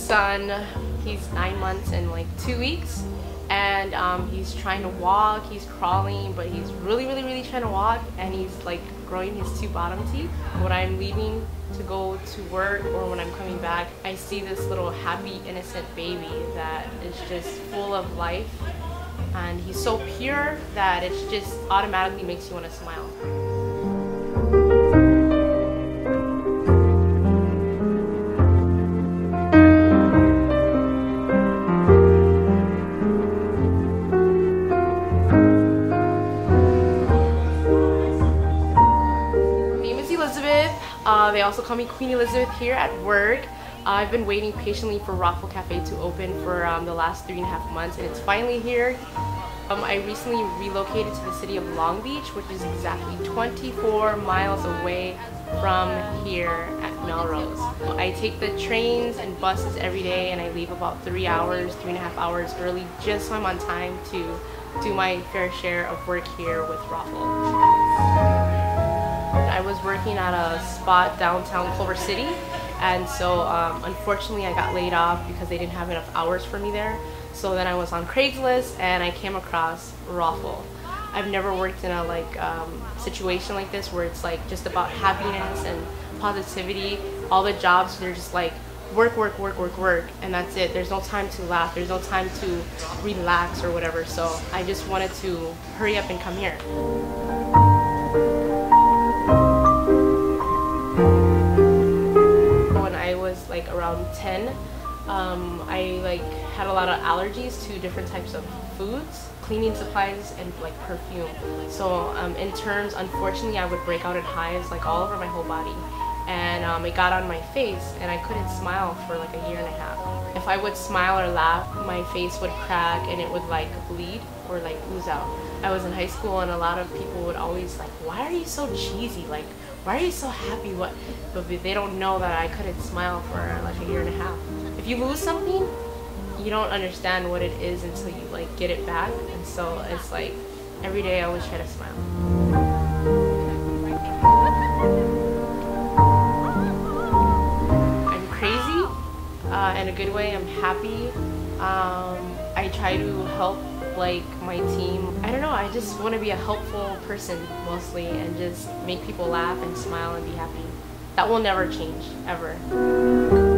son. He's 9 months and like 2 weeks, and he's trying to walk. He's crawling, but he's really trying to walk, and he's like growing his 2 bottom teeth. When I'm leaving to go to work or when I'm coming back, I see this little happy, innocent baby that is just full of life, and he's so pure that it just automatically makes you want to smile. They also call me Queen Elizabeth here at work. I've been waiting patiently for ROFL Café to open for the last 3.5 months, and it's finally here. I recently relocated to the city of Long Beach, which is exactly 24 miles away from here at Melrose. I take the trains and buses every day, and I leave about 3.5 hours early just so I'm on time to do my fair share of work here with ROFL. I was working at a spot downtown Culver City, and so unfortunately I got laid off because they didn't have enough hours for me there. So then I was on Craigslist and I came across ROFL. I've never worked in a situation like this where it's like just about happiness and positivity. All the jobs, they're just like work, and that's it. There's no time to laugh, there's no time to relax or whatever. So I just wanted to hurry up and come here. Around 10, I had a lot of allergies to different types of foods, cleaning supplies, and like perfume. So in terms, unfortunately, I would break out in hives like all over my whole body, and it got on my face, and I couldn't smile for like 1.5 years. If I would smile or laugh, my face would crack and it would like bleed or like ooze out. I was in high school, and a lot of people would always like, "Why are you so cheesy? Like, why are you so happy?" But they don't know that I couldn't smile for like 1.5 years. If you lose something, you don't understand what it is until you like get it back. And so it's like every day I always try to smile. I'm crazy in a good way. I'm happy. I try to help like my team. I don't know, I just want to be a helpful person mostly and just make people laugh and smile and be happy. That will never change, ever.